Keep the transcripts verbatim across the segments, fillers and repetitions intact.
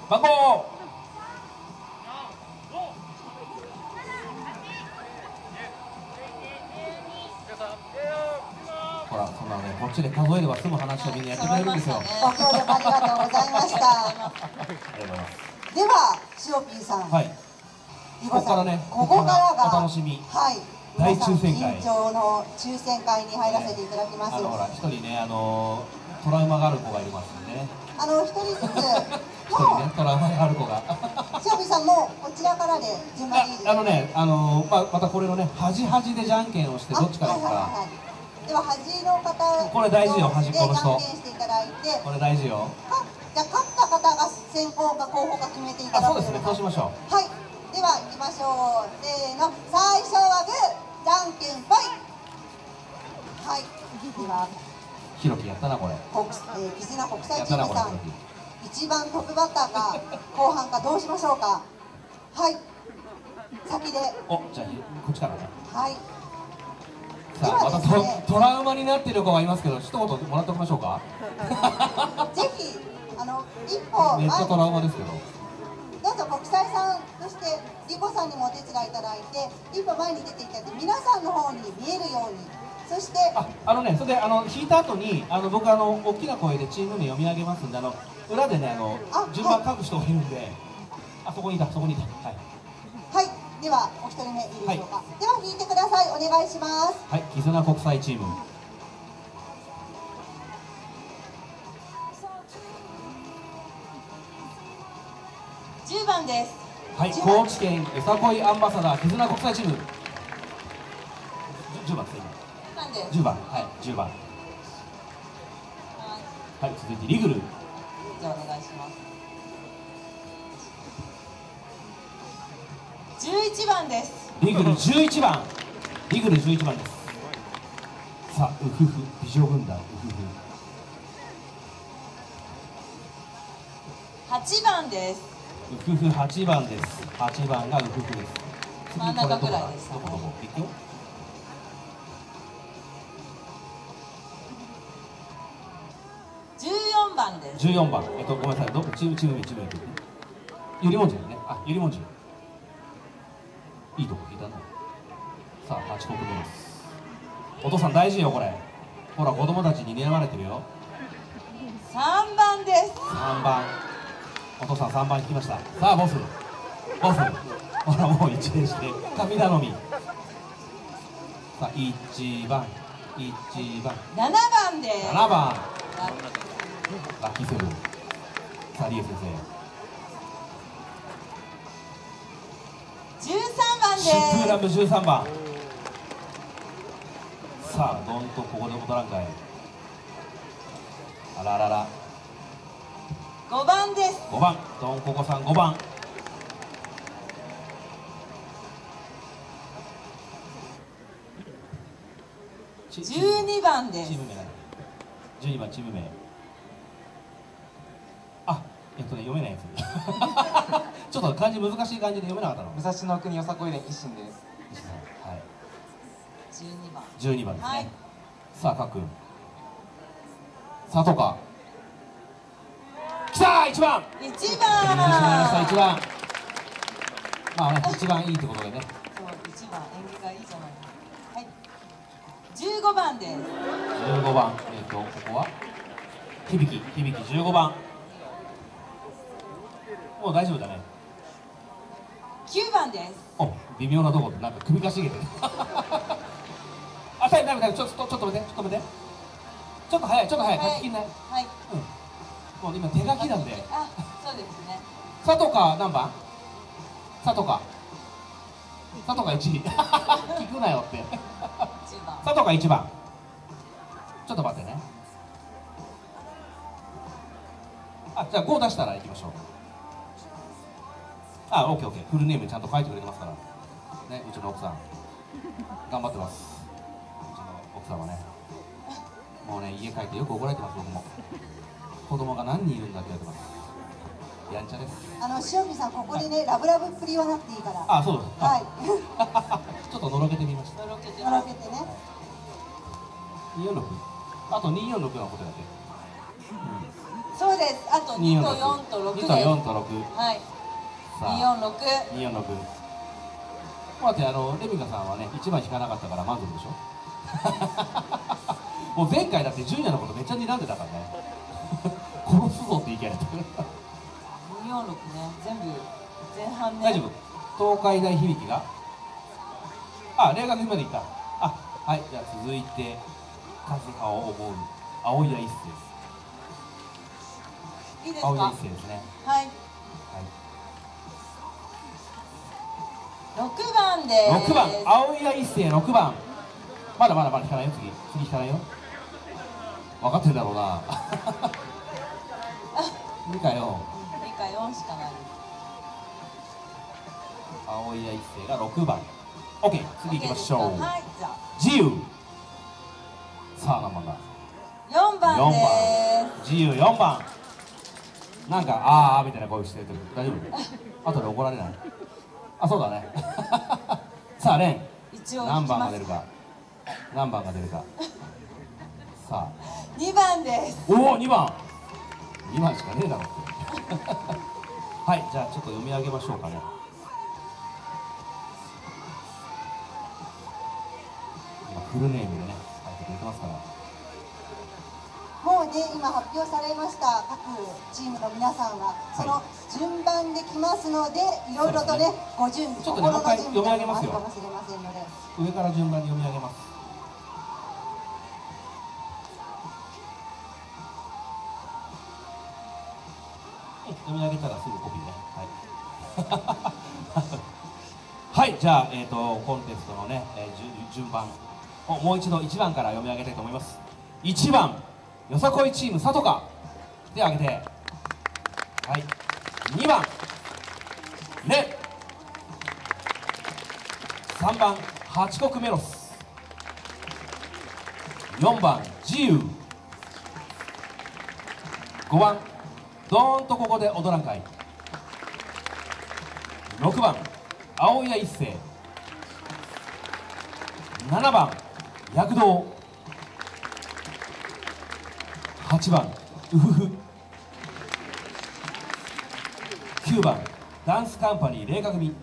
番号ほら、そんなね、こっちで数えれば済む話をみんなやってくれるんですよ。 ご協力ありがとうございました。 ありがとうございます。 では、しおぴーさん。 はい。ここからね、 ここからがお楽しみ。 はい。 大抽選会。 緊張の抽選会に入らせていただきます。 あのほら、一人ね、あのトラウマがある子がいますんでね。 あの一人ずつ。 一人ね、トラウマがある子が。 しおぴーさんもこちらからで順番でいいですか。 あのね、あのままたこれのね、端端でじゃんけんをしてどっちからですか。 では端の方、 これ大事よ、端っこの人。 していただいて、 これ大事よ。 じゃあ勝った方が先行か後方か決めていただく。 あ、そうですね、そうしましょう。 はい、では行きましょう。せーの、最初はグー、じゃんけんぽい。はい、ではひろきやったなこれ。 国、えー、絆国際チームさん、一番トップバッターか後半かどうしましょうか。はい、先で。 お、じゃあこっちからね。 はい。 さあ、また ト, トラウマになっている子がいますけど、一言もらっておきましょうか。 ぜひ、あの、一歩。 めっちゃトラウマですけど。 どうぞ国際さん、そしてリコさんにもお手伝いいただいて、一歩前に出ていただいて、皆さんの方に見えるように。そして。 あ、あのね、それで、あの、引いた後に、あの、僕、あの、大きな声でチーム名読み上げますんで、あの、裏でね、あの、順番書く人がいるんで。あそこにいた、そこにいた。はい。 はい。ではお一人目いいでしょうか。はい、では引いてください。お願いします。 はい、絆国際チーム。 じゅうばんです。 はい、高知県よさこいアンバサダー絆国際チーム。じゅうばんですね。じゅうばん、はい、じゅうばん。はい、続いてリグル。 じゃあお願いします。じゅういちばんです。 リグルじゅういちばん。リグルじゅういちばんです。さあ、ウフフ、美女軍団、ウフフ。 はちばんです。 ウフフはちばんです。はちばんがウフフです。 真ん中くらいでした。 どこどこ、いくよ。 じゅうよんばんです。 じゅうよんばん、えっと、ごめんなさい、どチームチーム名、チーム名。ゆりもんじね、あ、ゆりもんじ。いいとこ聞いたね。さあ、はちこくめです。お父さん大事よ、これ。ほら、子供たちに睨まれてるよ。 さんばんです。 さんばん。お父さんさんばん引きました。さあ、ボス。ボス。ほら、もう一礼して。神頼み。さあ、いちばん。いちばん。 ななばんです。 ななばん。ラッキーセブン。さあ、リエ先生。 じゅうさんばんです。 シップラムじゅうさんばん。さあ、どんとここで戻らんかい。あららら。 ごばんです。 ごばん、どんここさんごばん。 じゅうにばんです。 チーム名。じゅうにばんチーム名。あ、えっとね、読めないやつ。ちょっと漢字難しい漢字で読めなかったの。 武蔵野国よさこい連一心です。 はい。 じゅうにばん。 じゅうにばんですね。 はい、 さあ、かっくん。さあ、とか。きたー、いちばん。 いちばん。 いちばん。まあね、一番いいってことでね。 そう、いちばん縁起がいいじゃない。はい。じゅうごばんです。じじゅうごばん、えっと、ここは。響き、響き、じゅうごばん。もう大丈夫だね。 きゅうばんです。 お、微妙なとこで、なんか首かしげてる。あ、タイム、タイム、タイム、ちょっと、ちょっと待って、ちょっと待って。ちょっと早い、ちょっと早い、書ききんない。 はい。 うん。もう今手書きなんで。 あ、そうですね。 佐藤か、何番。佐藤か。佐藤がいちい。聞くなよって。佐藤がいちばん。ちょっと待ってね。あ、じゃあご出したら行きましょう。あ、オッケーオッケー。フルネームちゃんと書いてくれてますから。ね、うちの奥さん。頑張ってます。うちの奥さんはね。もうね、家帰ってよく怒られてます、僕も。子供が何人いるんだって言われてます。やんちゃです。 あの、塩見さん、ここでね、ラブラブっぷり言わなくていいから。 あ、そうです。 はい。 ちょっとのろけてみました。 のろけて、のろけてね。 にーよんろく。あとにーよんろくのことやって。うん。 そうです。あとにとよんとろくです。 にとよんとろく。 はい。 さあによんろく。 によんろく。待って、あのレミカさんはねいちばん引かなかったから満足でしょ。もう前回だってジュニアのことめっちゃ睨んでたからね。殺すぞって言い切られた。 によんろくね、全部前半ね。 大丈夫。東海大響きが。あ、霊学までいった。あ、はい、じゃあ続いてカズハを思う青谷一世。 いいですか。 青谷一世ですね。 はい。 はい。 ろくばんです。 ろくばん、青谷一世ろくばん。まだまだまだ引かないよ、次。次引かないよ。分かってるだろうな。にかよん。 にかよんしかない。 青谷一世がろくばん。オッケー、次行きましょう。 はい、じゃあ。 自由。さあ、何番だ。 よんばんです。 自由よんばん。なんか、あーあーみたいな声してるとき、大丈夫。後で怒られない。あ、そうだね。さあ、レン。 一応何番が出るか。何番が出るか。さあ。 にばんです。 おお、にばん。にばんしかねえだろって。はい、じゃあ、ちょっと読み上げましょうかね。今フルネームでね、書いてくれてますから。 もうね、今発表されました各チームの皆さんは、その順番で来ますので、いろいろとね、ご準備、 ちょっとね、もう一回読み上げますよ。 かもしれませんので、 上から順番に読み上げます。読み上げたらすぐコピーね。はい。はい、じゃあ、えっ、ー、と、コンテストのね、えー、順番をもう一度いちばんから読み上げたいと思います。いちばん、よさこいチームさとか。手を挙げて。はい。にばん、レ。さんばん、八国メロス。よんばん、自由。ごばん、どーんとここで踊らんかい。ろくばん、青谷一世。ななばん、躍動。はちばん、うふふ。きゅうばん、ダンスカンパニー麗華組。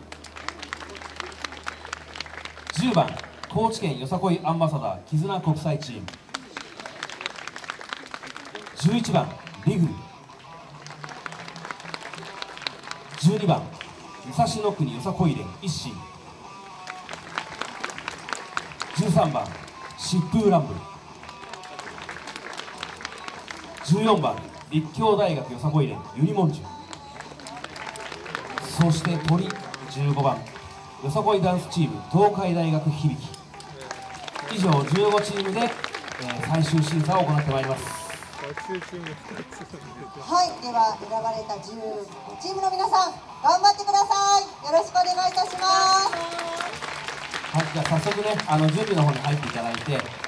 じゅうばん、高知県よさこいアンバサダー絆国際チーム。じゅういちばん、リグル。じゅうにばん、武蔵野国よさこい連一心。じゅうさんばん、疾風乱舞。じゅうよんばん、立教大学よさこい連ゆりもんじゅ。そして鳥。じゅうごばん、よさこいダンスチーム東海大学響き。以上じゅうごチームで、えー、最終審査を行ってまいります。 はい、では選ばれたじゅうごチームの皆さん、頑張ってください。よろしくお願いいたします。 はい、じゃあ早速ね、あの準備の方に入っていただいて。